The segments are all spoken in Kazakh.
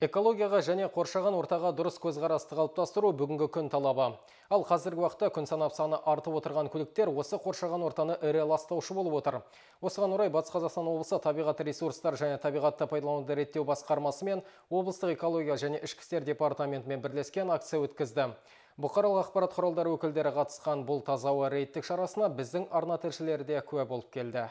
Экологияға және қоршаған ортаға дұрыс көзқарасты қалыптастыру бүгінгі күн талабы. Ал қазіргі уақытта күн санап саны артып отырған көліктер осы қоршаған ортаны ірі ластаушы болып отыр. Осыған орай Батыс Қазақстан облысы табиғат ресурстар және табиғатты пайдалануды реттеу басқармасы мен облыстық экология және ішкі істер департаментімен бірлескен акция өткізді. Бұқаралық ақпарат құралдары өкілдері қатысқан бұл таза ауа рейдтік шарасына біздің арна тілшілері де куә болып келді.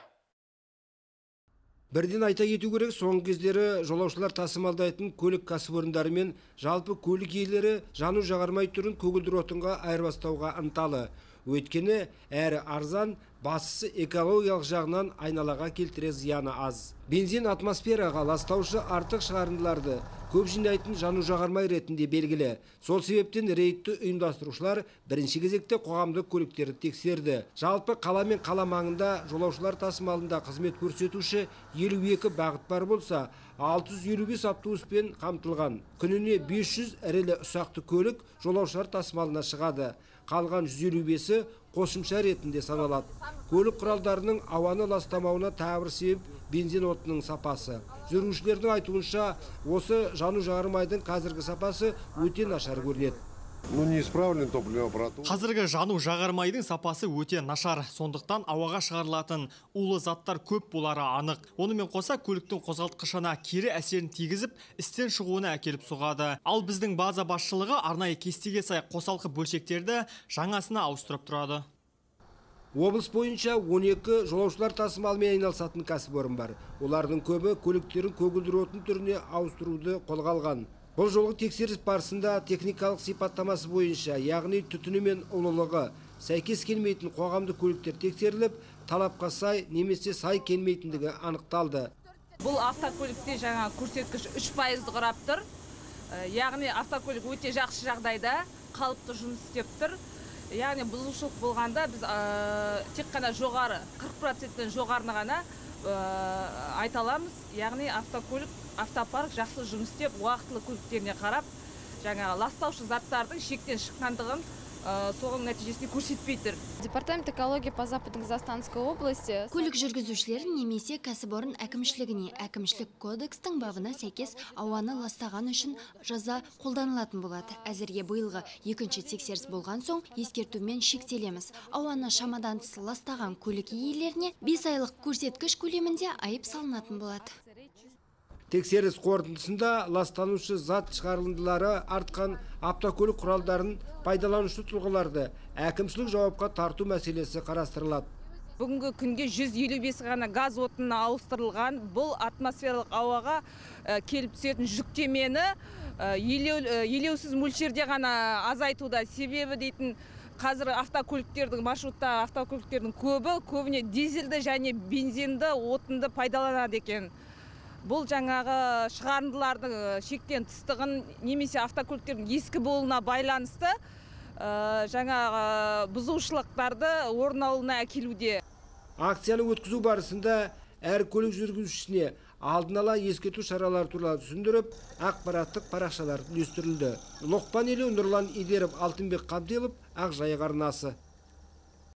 Бірден айта кету керек, соңғы кездері жолаушылар тасымалдайтын көлік кәсіпорындары мен жалпы көлік иелері жану жағармай түрін көгілдір отынға айырбастауға ынталы. Өйткені әрі арзан, бастысы экологиялық жағынан айналаға келтірер зияны аз. Бензин атмосфераға ластаушы артық шығарындыларды көп жинайтын жану жағармай ретінде белгілі. Сол себептен рейдті ұйымдастырушылар бірінші кезекте қоғамдық көліктерді тексерді. Жалпы қала мен қала маңында жолаушылар тасымалында қызмет көрсетуші 52 бағыт бар болса, 655 автобуспен қамтылған. Күніне 500 ірілі ұсақты көлік жолаушылар тасымалына шығады. Қалған 155-і қосымша ретінде саналады. Көлік құралдарының ауаны ластамауына тағы бір себеп бензин отынының сапасы. Жүргізушілердің айтуынша, осы жану жағармайдың қазіргі сапасы өте нашар көрінеді. Қазіргі жану жағармайдың сапасы өте нашар, сондықтан ауаға шығарылатын улы заттар көп болары анық. Онымен қоса көліктің қозғалтқышына кері әсерін тигізіп, істен шығуына әкеліп соғады. Ал біздің база басшылығы арнайы кестеге сай қосалқы бөлшектерді жаңасына ауыстырып тұрады. Облыс бойынша 12 жолаушылар тасымалымен айналысатын кәсіпорын бар. Олардың көбі көліктерін көгілдір отын түріне ауыстыруды қолға алған. Бұл жолғы тексеріс барысында техникалық сипаттамасы бойынша, яғни түтіні мен улылығы сәйкес келмейтін қоғамдық көліктер тексеріліп, талапқа сай немесе сай келмейтіндігі анықталды. Бұл автокөлікте жаңа көрсеткіш 3%-ды құрап тұр. Яғни автокөлік өте жақсы жағдайда қалыпты жұмыс істеп тұр. Яғни бұзушылық болғанда біз тек қана жоғары 40%-тен жоғарыны ғана айта аламыз. Яғни автопарк жақсы жұмыс істеп, уақытылы көліктеріне қарап, жаңағы ластаушы заттардың шектен шыққандығын соның нәтижесінде көрсетпей тұр. Департамент экологии по Западно-Казахстанской области көлік жүргізушілерін немесе кәсіпорын әкімшілігіне әкімшілік кодекстің бабына сәйкес ауаны ластаған үшін жаза қолданылатын болады. Әзірге биылғы екінші тексеріс болған соң ескертумен шектелеміз. Ауаны шамадан тыс ластаған көлік иелеріне 5 айлық көрсеткіш көлемінде айып салынатын болады. Тексеріс қорытындысында ластанушы зат шығарындылары артқан автокөлік құралдарын пайдаланушы тұлғаларды әкімшілік жауапқа тарту мәселесі қарастырылады. Бүгінгі күнге 155 ғана газ отынына ауыстырылған. Бұл атмосфералық ауаға келіп түсетін жүктемені елеусіз мөлшерде ғана азайтуда. Себебі дейтін қазір автокөліктердің маршрутта автокөліктердің көбіне дизельді және бензинді отынды пайдаланады екен. Бұл жаңағы шығарындылардың шектен тыстығын немесе автокөліктердің ескі болуына байланысты жаңағы бұзушылықтарды орын алуына әкелуде. Акцияны өткізу барысында әр көлік жүргізушісіне алдын ала ескерту шаралары туралы түсіндіріп, ақпараттық парақшалар үлестірілді. Лоқпан елі Нұрлан Идеров, Алтынбек Қабделов, Ақжайық арнасы.